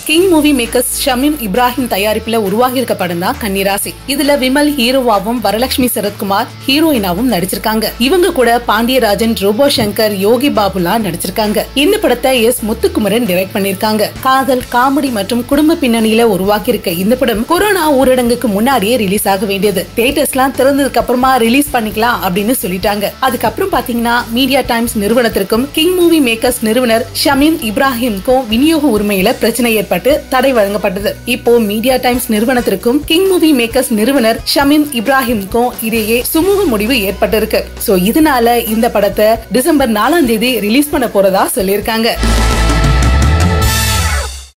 King Movie Makers Shameem Ibrahim தயாரிப்புல உருவாகி இருக்க படம் தான் கன்னி ராசி. இதுல விமல் ஹீரோவாவும் வரலட்சுமி சரத்குமார் ஹீரோயினாவும் நடிச்சிருக்காங்க. இவங்க கூட பாண்டியராஜன், ரோபோ சங்கர், யோகி பாபுலாம் நடிச்சிருக்காங்க. இந்த படத்தை முத்துக்குமரன் டைரக்ட் பண்ணிருக்காங்க. காதல், காமெடி மற்றும் குடும்ப பின்னணியில உருவாக்கி இருக்க இந்த படம் கொரோனா ஊரடங்குக்கு முன்னாடியே ரிலீஸ் ஆக வேண்டியது. தியேட்டர்ஸ்லாம் திறந்ததுக்கு அப்புறமா ரிலீஸ் பண்ணிக்கலாம் அப்படின்னு சொல்லிட்டாங்க. அதுக்கப்புறம் பாத்தீங்கன்னா மீடியா டைம்ஸ் நிறுவனத்திற்கும் கிங் மூவி மேக்கர்ஸ் நிறுவனர் ஷமீம் இப்ராஹிம்க்கும் விநியோக உரிமையில பிரச்சனை ஏற்பட்டு தடை வழங்கப்பட்டது. இப்போ மீடியா டைம்ஸ் நிறுவனத்திற்கும் கிங் மூவி மேக்கர்ஸ் நிறுவனர் ஷமீம் இப்ராஹிம்க்கும் இடையே சுமூக முடிவு ஏற்பட்டிருக்கு. சோ இதனால இந்த படத்தை டிசம்பர் 4 ரிலீஸ் பண்ண போறதா சொல்லியிருக்காங்க.